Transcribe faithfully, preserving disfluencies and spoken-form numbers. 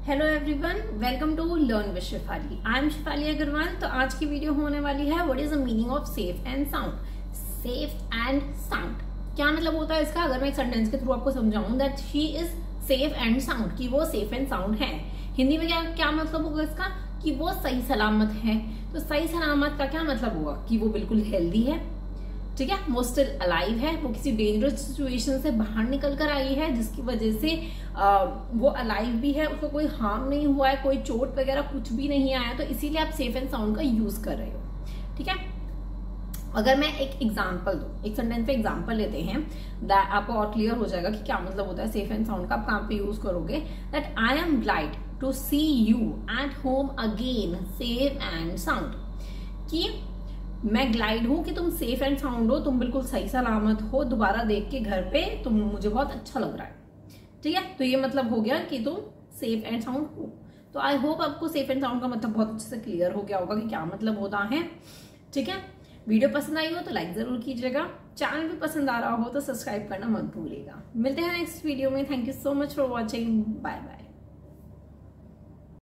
Hello everyone, welcome to learn with Shefali. I am Shefali Agarwal. तो आज की वीडियो होने वाली है what is the meaning of safe and sound. Safe and sound क्या मतलब होता है इसका? अगर मैं एक सेंटेंस के थ्रू आपको समझाऊं that she is safe and sound, कि वो सेफ एंड साउंड है, हिंदी में क्या क्या मतलब होगा इसका? कि वो सही सलामत है। तो सही सलामत का क्या मतलब होगा? कि वो बिल्कुल हेल्दी है, ठीक है, वो स्टिल अलाइव है, वो किसी डेंजरस सिचुएशन से बाहर निकल कर आई है जिसकी वजह से आ, वो अलाइव भी है, उसको कोई हार्म नहीं हुआ है, कोई चोट वगैरह कुछ भी नहीं आया। तो इसीलिए आप सेफ एंड साउंड का यूज कर रहे हो, ठीक है। अगर मैं एक एग्जांपल दूं, एक सेंटेंस पे एग्जांपल लेते हैं, दैट आपको और क्लियर हो जाएगा कि क्या मतलब होता है सेफ एंड साउंड का। आप कहां पे यूज करोगे? That I am glad to see you at home again safe and sound, कि मैं ग्लाइड हूं कि तुम सेफ एंड साउंड हो, तुम बिल्कुल सही सलामत हो, दोबारा देख के घर पे तुम मुझे बहुत अच्छा लग रहा है, ठीक है। तो ये मतलब हो गया कि तुम सेफ एंड साउंड हो। तो आई होप आपको सेफ एंड साउंड का मतलब बहुत अच्छे से क्लियर हो गया होगा कि क्या मतलब होता है, ठीक है। वीडियो पसंद आई हो तो लाइक जरूर कीजिएगा, चैनल भी पसंद आ रहा हो तो सब्सक्राइब करना मत भूलिएगा। मिलते हैं नेक्स्ट वीडियो में। Thank you so much for watching, bye bye.